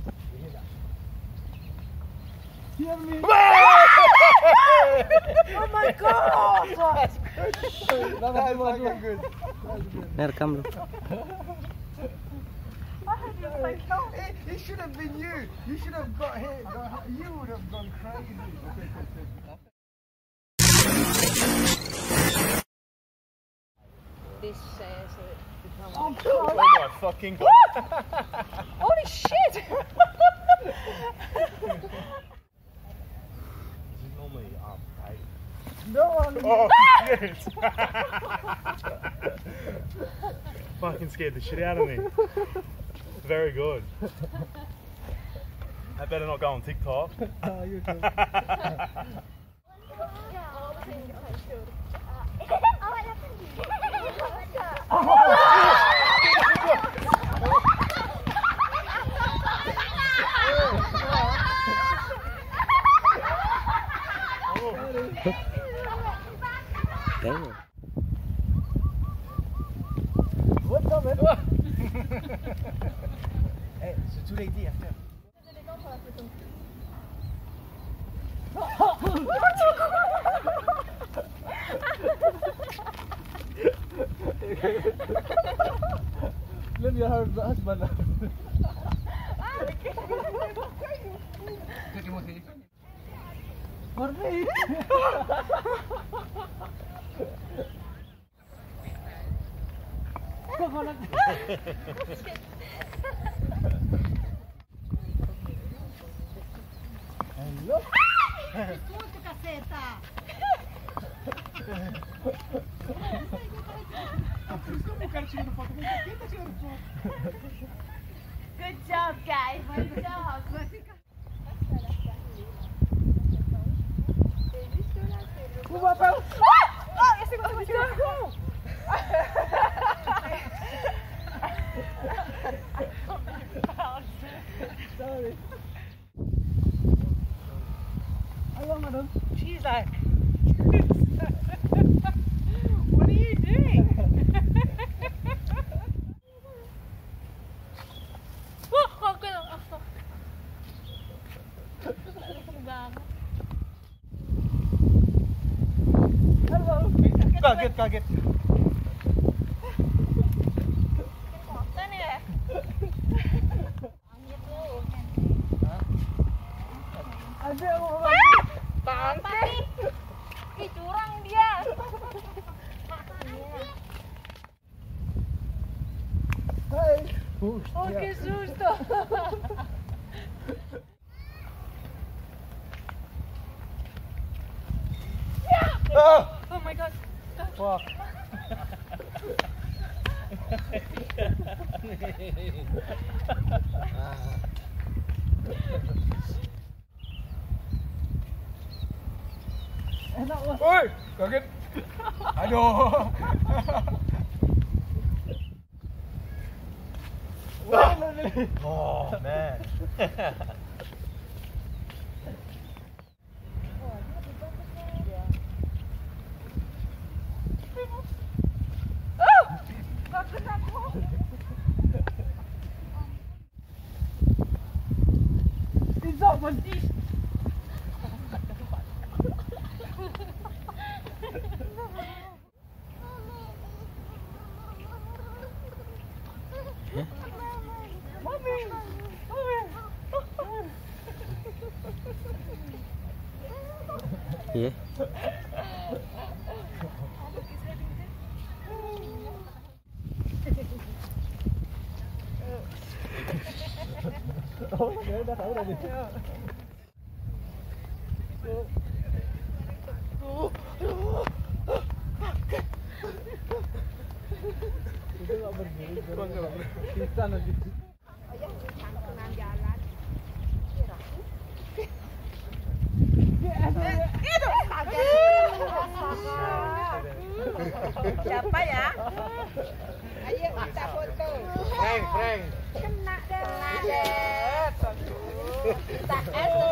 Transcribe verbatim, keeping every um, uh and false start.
Hear me? Oh my god! That's good. That was fucking good. Nerekam lu. It, it should have been you. You should have got hit. Got, you would have gone crazy. This says it. Oh, oh my fucking god. Holy shit! This is normally up, right? No one. Oh shit! Fucking scared the shit out of me. Very good. I better not go on TikTok. Oh, you do. Damn. What's up, man? Hey, c'est too late after. Let me have husband. Morning. Hello. Escuta, caceta! Good job, guys. Good job. Oh, ese go, ese go. Sorry. Hello, madam. She's like, what are you doing? Oh, oh, good. Oh, fuck. Hello. Kaget, kaget. Ada orang. Bangke. Ih, curang dia. Hai. Oh, que susto. Oh, Oh my god. fuck. Enak bos. Oi, kaget. Aduh. Oh man. Isa mati. Mami. Iya. Oh, dia udah tahu dah nih. Itu nggak berdiri, bisa nanti. Siapa ya? Ayo kita foto. Frank, Frank. Kena deh. Kita